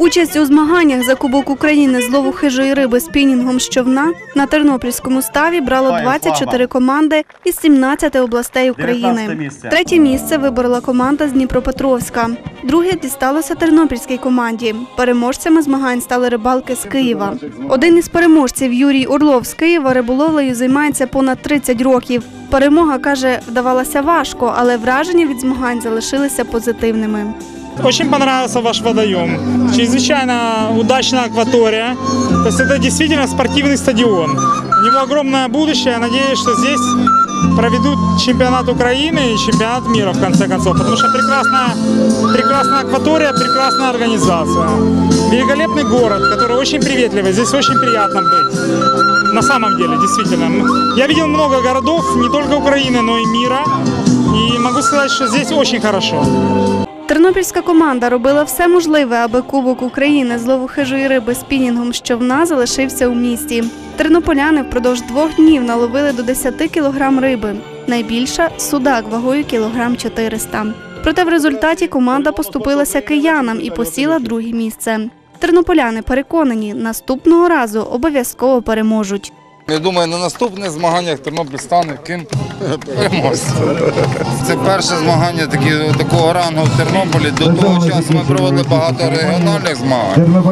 Участь у змаганнях за Кубок України з лову хижої риби спінінгом з човна на Тернопільському ставі брало 24 команди із 17 областей України. Третє місце виборола команда з Дніпропетровська. Друге дісталося тернопільській команді. Переможцями змагань стали рибалки з Києва. Один із переможців Юрій Орлов з Києва риболовлею займається понад 30 років. Перемога, каже, вдавалася важко, але враження від змагань залишилися позитивними. Очень понравился ваш водоем. Чрезвычайно удачная акватория. То есть это действительно спортивный стадион. У него огромное будущее. Я надеюсь, что здесь проведут чемпионат Украины и чемпионат мира в конце концов. Потому что прекрасная акватория, прекрасная организация. Великолепный город, который очень приветливый. Здесь очень приятно быть. На самом деле, действительно. Я видел много городов, не только Украины, но и мира. И могу сказать, что здесь очень хорошо. Тернопільська команда робила все можливе, аби Кубок України з лову хижої риби спінінгом з човна залишився у місті. Тернополяни впродовж 2 днів наловили до 10 кілограм риби. Найбільша – судак вагою кілограм 400. Проте в результаті команда поступилася киянам і посіла 2-е місце. Тернополяни переконані, наступного разу обов'язково переможуть. Я думаю, на наступних змаганнях Тернопіль стане ким переможцем. Це перше змагання такого рангу в Тернополі. До того часу ми проводили багато регіональних змагань.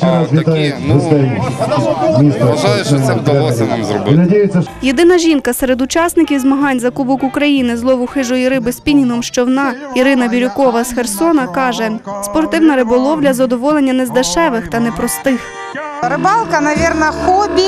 Вважаю, що це вдалося нам зробити. Єдина жінка серед учасників змагань за Кубок України з лову хижої риби спінінгом з човна Ірина Бірюкова з Херсона каже, спортивна риболовля – задоволення не з дешевих та непростих. Рыбалка, наверное, хобби.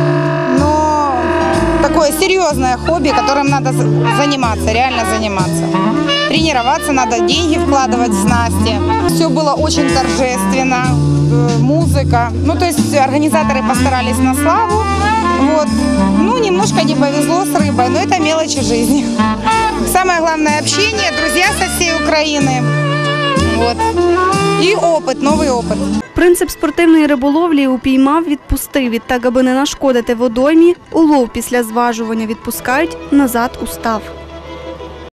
Такое серьезное хобби, которым надо заниматься, реально заниматься. Тренироваться надо, деньги вкладывать в снасти. Все было очень торжественно, музыка. Ну, то есть организаторы постарались на славу. Вот. Ну, немножко не повезло с рыбой, но это мелочи жизни. Самое главное – общение, друзья со всей Украины. Вот. І опит, новий опит. Принцип спортивної риболовлі упіймав, відпустив. Відтак, аби не нашкодити водоймі, улов після зважування відпускають назад у став.